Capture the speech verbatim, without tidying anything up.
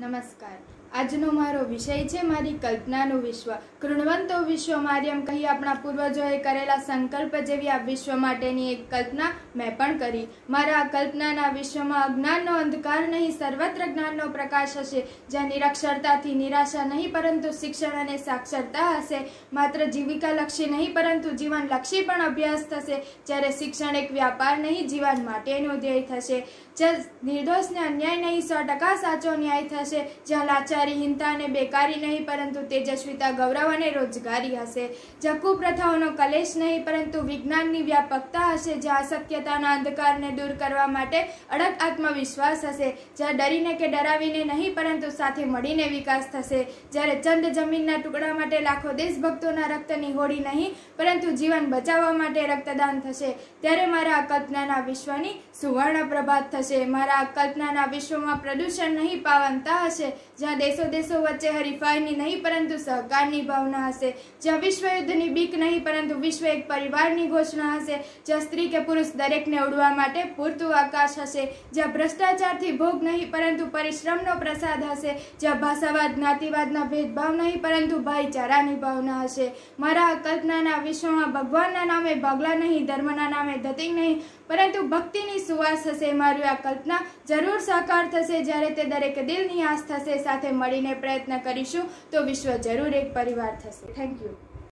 नमस्कार। આજનો મારો વિષય છે મારી કલ્પનાનું વિશ્વ। કૃણવંતો વિશ્વ માર્યમ કહી આપણા પૂર્વજોએ કરેલા સંકલ્પ જેવી આ વિશ્વ માટેની એક કલ્પના મેં પણ કરી। મારા આ કલ્પનાના વિશ્વમાં અજ્ઞાનનો અંધકાર નહીં, સર્વત્ર જ્ઞાનનો પ્રકાશ હશે, જ્યાં નિરક્ષરતાથી નિરાશા નહીં પરંતુ શિક્ષણ અને સાક્ષરતા હશે। માત્ર જીવિકાલક્ષી નહીં પરંતુ જીવનલક્ષી પણ અભ્યાસ થશે, જ્યારે શિક્ષણ એક વ્યાપાર નહીં જીવન માટેનો ધ્યેય થશે। જ્યાં નિર્દોષને અન્યાય નહીં, સો ટકા સાચો ન્યાય થશે। જ્યાં લાચાર हीनता અને બેકારી નહીં પરંતુ તેજસ્વીતા, ગૌરવ અને રોજગારી હશે। જ્યાં કુપ્રથાઓનો કલેશ નહીં પરંતુ વિજ્ઞાનની વ્યાપકતા હશે। જ્યાં અશક્યતાના અંધકારને દૂર કરવા માટે અડગ આત્મવિશ્વાસ હશે। જ્યાં ડરીને કે ડરાવીને નહીં પરંતુ સાથે મળીને વિકાસ થશે। જ્યારે ચંદ જમીનના ટુકડા માટે લાખો દેશભક્તોના રક્તની હોડી નહીં પરંતુ જીવન બચાવવા માટે રક્તદાન થશે, ત્યારે મારા આ કલ્પનાના વિશ્વની સુવર્ણ પ્રભાત થશે। મારા આ કલ્પનાના વિશ્વમાં પ્રદૂષણ નહીં, પાવનતા હશે। જ્યાં દેશો દેશો વચ્ચે હરીફાઈની નહીં પરંતુ સહકારની ભાવના હશે। જ્યાં વિશ્વ યુદ્ધની બીક નહીં પરંતુ વિશ્વ એક પરિવારની ઘોષણા હશે। જ્યાં સ્ત્રી કે પુરુષ દરેકને ઉડવા માટે પૂરતું આકાશ હશે। જ્યાં ભ્રષ્ટાચારથી ભોગ નહીં પરંતુ પરિશ્રમનો પ્રસાદ હશે। જ્યાં ભાષાવાદ, જ્ઞાતિવાદના ભેદભાવ નહીં પરંતુ ભાઈચારાની ભાવના હશે। મારા આ કલ્પનાના વિશ્વમાં ભગવાનના નામે ભાગલા નહીં, ધર્મના નામે ધતિંગ નહીં પરંતુ ભક્તિની સુવાસ હશે। મારી આ કલ્પના જરૂર સાકાર થશે જ્યારે તે દરેક દિલની આસ થશે। સાથે મળીને પ્રયત્ન કરીશું તો વિશ્વ જરૂર એક પરિવાર થશે। Thank you.